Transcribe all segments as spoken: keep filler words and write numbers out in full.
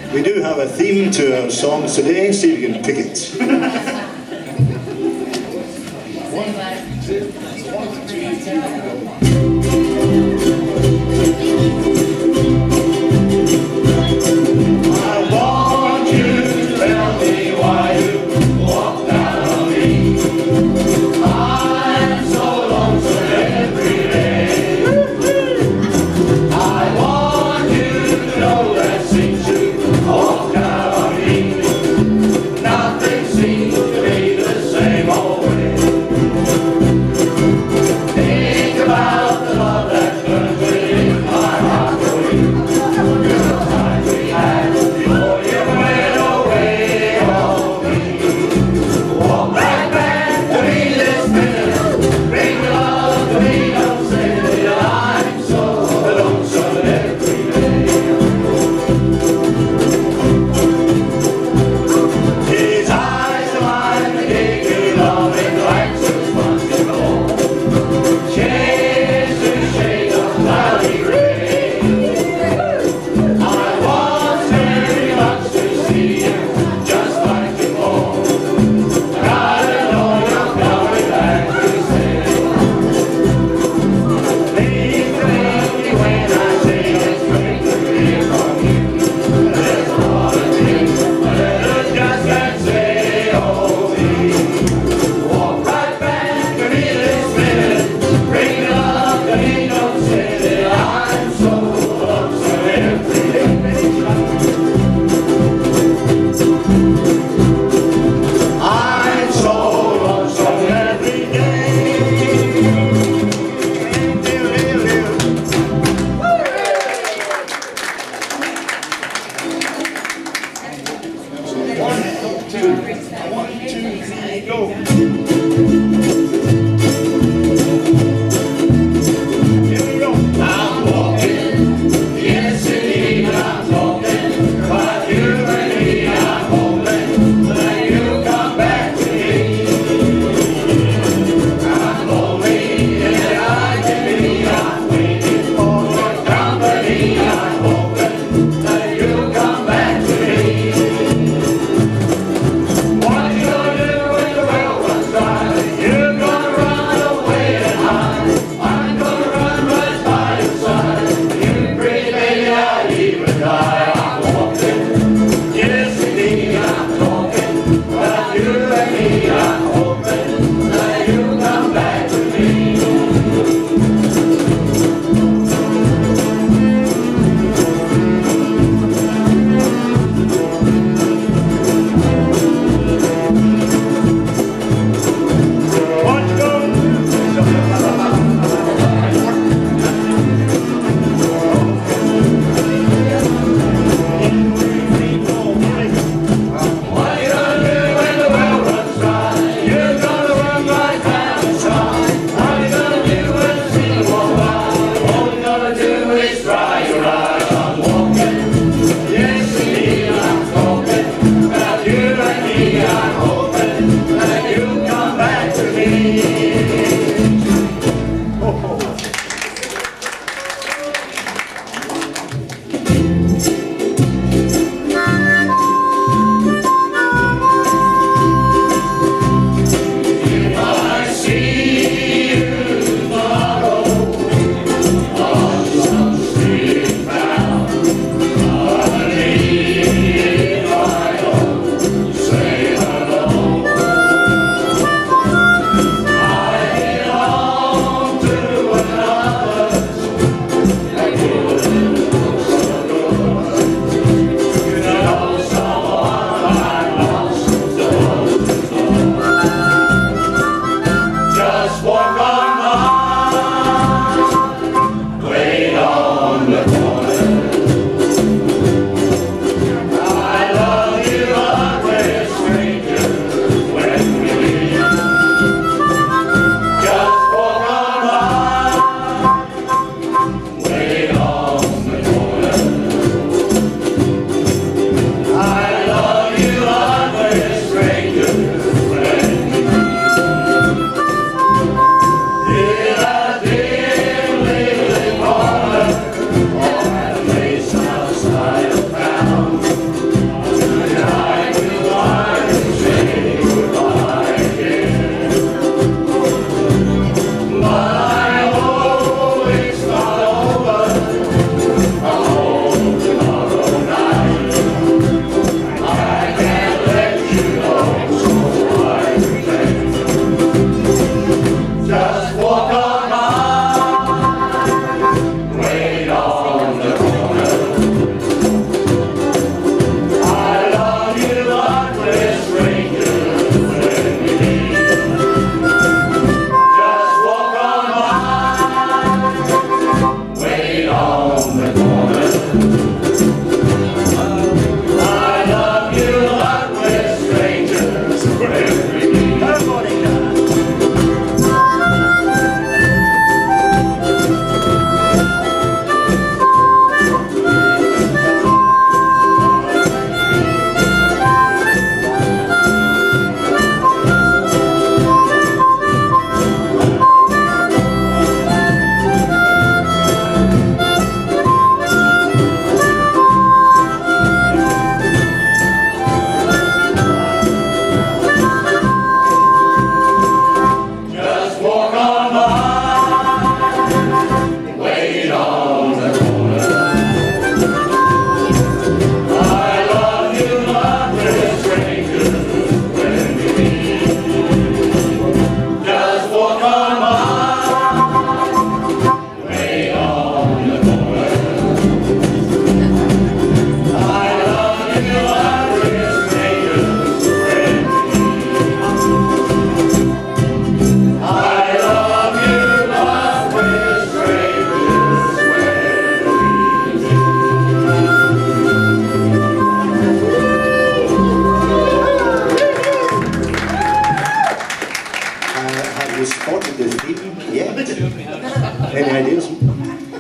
We do have a theme to our songs today, see if you can pick it. Seems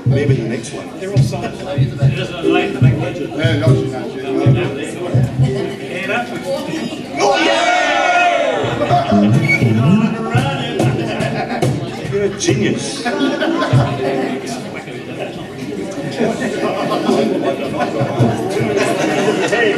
Maybe the next one. They're all songs. It doesn't like the big legend. Yeah, Yoshi, that's it. Oh yeah! You're a genius. Hey.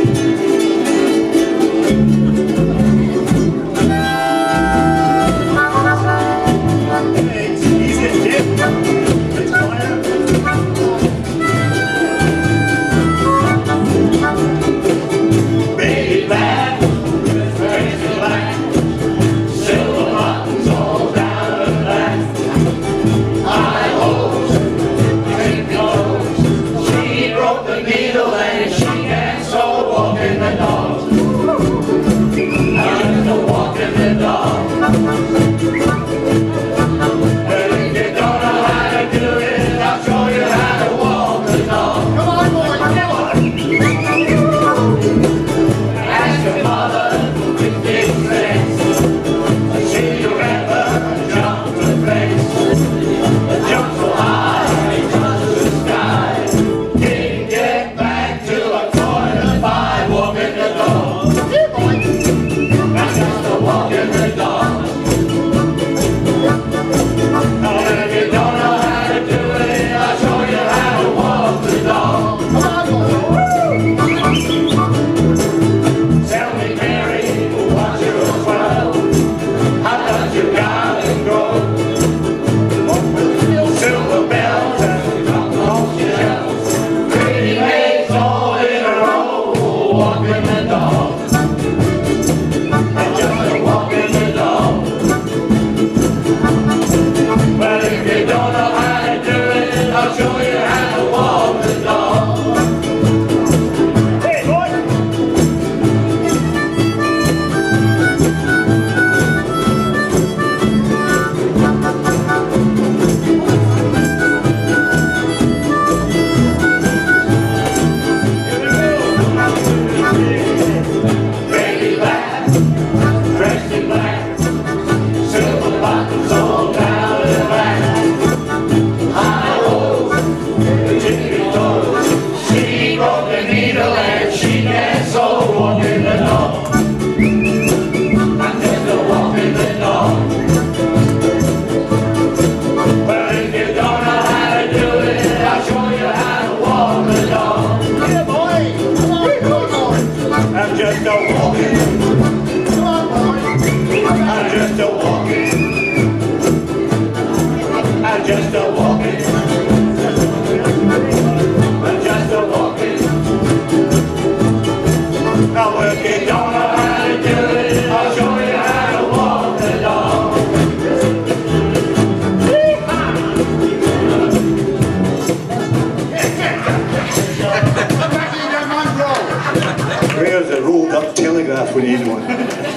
Where's a rolled up telegraph we need one?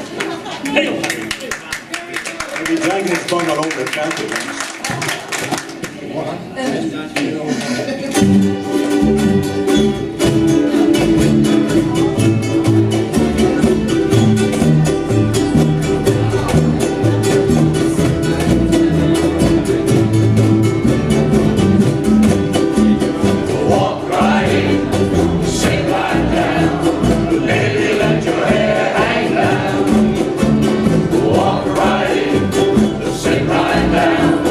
He'll be dragging his tongue along the traffic. Down.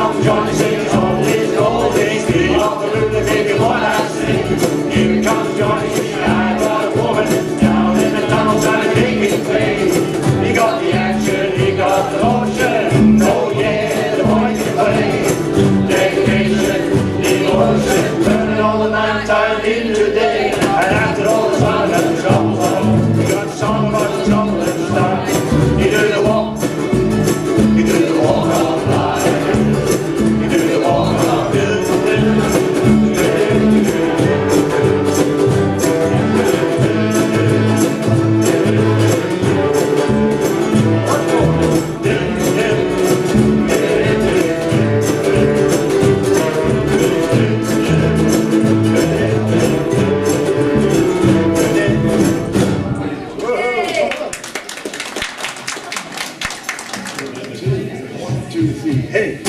comes Johnny singing all his gold days. Speed off the roof, the baby boy I sing. Here comes Johnny singing, I got a woman down in the tunnel trying to make me play. He got the action, he got the motion. Oh yeah, the boy can play. Dedication, devotion, turning all the night time into day. And after all the fun and the trouble, we got a song about the trouble and the start. He did the walk, he did the walk of life. He did the walk of life. Hey!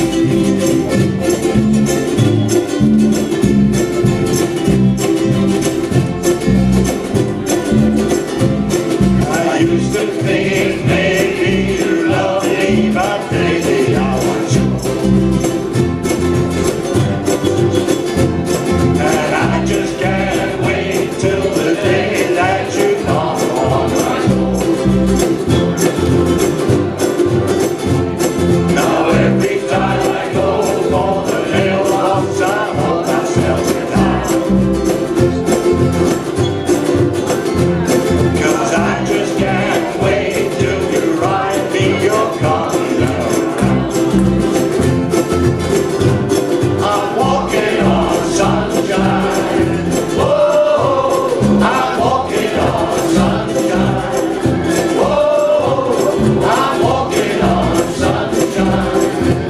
I used to think maybe you love me, but baby I want you. And I just can't wait till the day that you knock on my door. Now every time I go for the mailbox, I hold myself down. 'Cause I just can't wait till you write me your coming around. I'm walking on sunshine. Whoa, I'm walking on sunshine. Whoa, I'm walking on sunshine.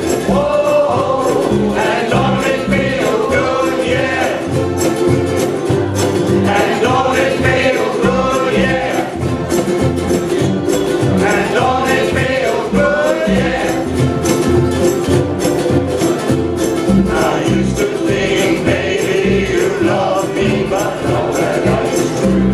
Whoa, and don't it feel good, yeah. And don't it feel good, yeah. And don't it feel good, yeah. I used to think maybe you love me, but no, that is true.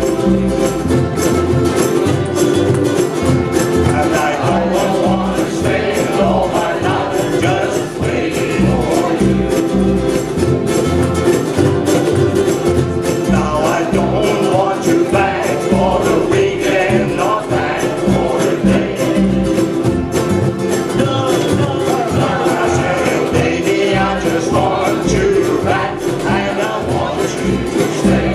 And I don't want to spend all my life just waiting for you. Now I don't want you back for the weekend, not back for the day. I said, baby, I just want you back, and I want you to stay.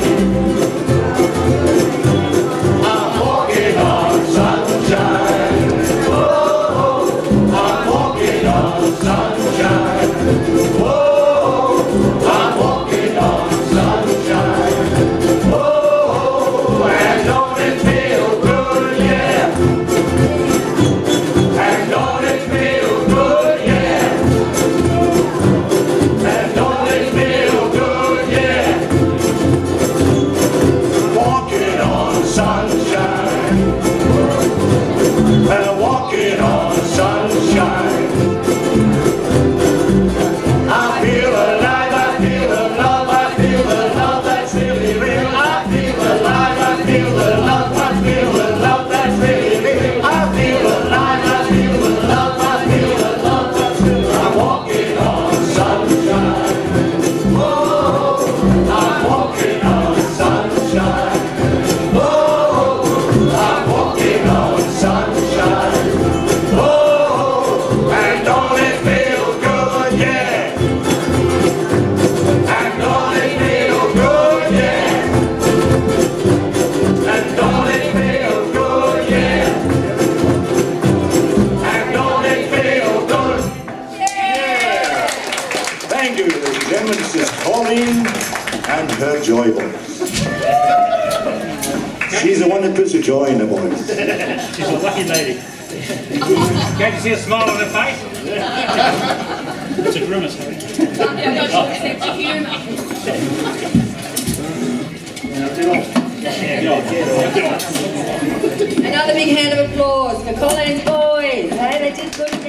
I'm walking on sunshine. Whoa, I'm walking on sunshine. Whoa, I'm walking on sunshine. Whoa, and don't it feel good, yeah. And don't it feel good, yeah. And don't it feel good, yeah. Walking on sunshine. And walking on sunshine. I feel alive, I feel the love, I feel the love that's really real. I feel alive, I feel the love, I feel the love that's really real. I feel alive, I feel the love, I feel the love that's real. I'm walking on sunshine. Whoa, I'm walking on sunshine. Whoa, I'm walking on sunshine. Whoa, and don't it feel good, yeah. And don't it feel good, yeah. And don't it feel good, yeah. And don't it feel good, yeah. Thank you, ladies and gentlemen. This is Colleen and her Joy Boyz. She's the one that puts the joy in the boys. She's a lucky lady. Can't you see a smile on her face? It's a grimace, Harry. Another big hand of applause for Colleens Boyz. Hey, they did good.